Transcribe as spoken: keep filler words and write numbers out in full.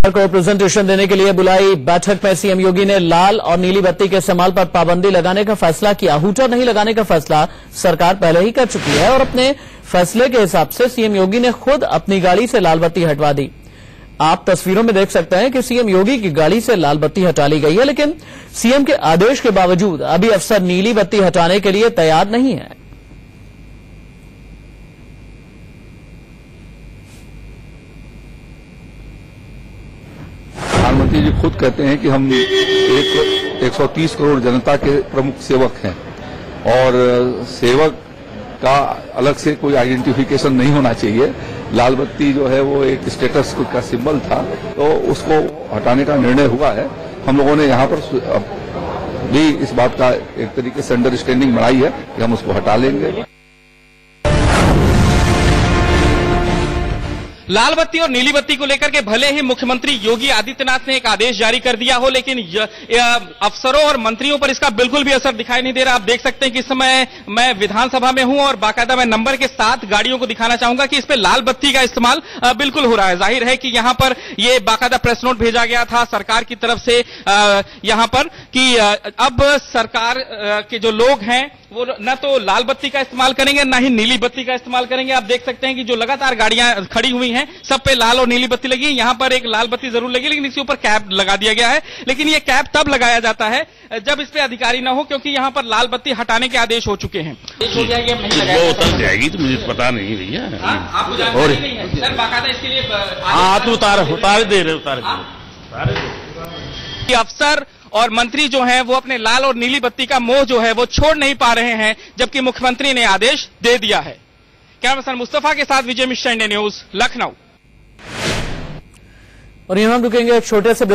को प्रेजेंटेशन देने के लिए बुलाई बैठक में सीएम योगी ने लाल और नीली बत्ती के इस्तेमाल पर पाबंदी लगाने का फैसला किया। हूटर नहीं लगाने का फैसला सरकार पहले ही कर चुकी है और अपने फैसले के हिसाब से सीएम योगी ने खुद अपनी गाड़ी से लाल बत्ती हटवा दी। आप तस्वीरों में देख सकते हैं कि सीएम योगी की गाड़ी से लाल बत्ती हटा ली गई है, लेकिन सीएम के आदेश के बावजूद अभी अफसर नीली बत्ती हटाने के लिए तैयार नहीं है। प्रधानमंत्री जी खुद कहते हैं कि हम एक, एक सौ तीस करोड़ जनता के प्रमुख सेवक हैं और सेवक का अलग से कोई आइडेंटिफिकेशन नहीं होना चाहिए। लाल बत्ती जो है वो एक स्टेटस का सिंबल था, तो उसको हटाने का निर्णय हुआ है। हम लोगों ने यहाँ पर भी इस बात का एक तरीके से अंडरस्टैंडिंग बनाई है कि हम उसको हटा लेंगे। लाल बत्ती और नीली बत्ती को लेकर के भले ही मुख्यमंत्री योगी आदित्यनाथ ने एक आदेश जारी कर दिया हो, लेकिन अफसरों और मंत्रियों पर इसका बिल्कुल भी असर दिखाई नहीं दे रहा। आप देख सकते हैं कि इस समय मैं विधानसभा में हूं और बाकायदा मैं नंबर के साथ गाड़ियों को दिखाना चाहूंगा कि इस पे लाल बत्ती का इस्तेमाल बिल्कुल हो रहा है। जाहिर है कि यहां पर ये बाकायदा प्रेस नोट भेजा गया था सरकार की तरफ से यहां पर कि अब सरकार के जो लोग हैं वो न तो लाल बत्ती का इस्तेमाल करेंगे न ही नीली बत्ती का इस्तेमाल करेंगे। आप देख सकते हैं कि जो लगातार गाड़ियां खड़ी हुई हैं सब पे लाल और नीली बत्ती लगी है। यहां पर एक लाल बत्ती जरूर लगी, लेकिन इसके ऊपर कैप लगा दिया गया है। लेकिन ये कैप तब लगाया जाता है जब इस पे अधिकारी न हो, क्योंकि यहां पर लाल बत्ती हटाने के आदेश हो चुके हैं। वो उतर जाएगी तो मुझे पता नहीं भैया। आपको जानकारी नहीं है सर? बाकायदा इसके लिए हाँ तो उतार उतार दे रहे उतार दे अफसर और मंत्री जो हैं वो अपने लाल और नीली बत्ती का मोह जो है वो छोड़ नहीं पा रहे हैं, जबकि मुख्यमंत्री ने आदेश दे दिया है। कैमरा पर्सन मुस्तफा के साथ विजय मिश्रा, इंडिया न्यूज, लखनऊ। और यहां हम रुकेंगे एक छोटे से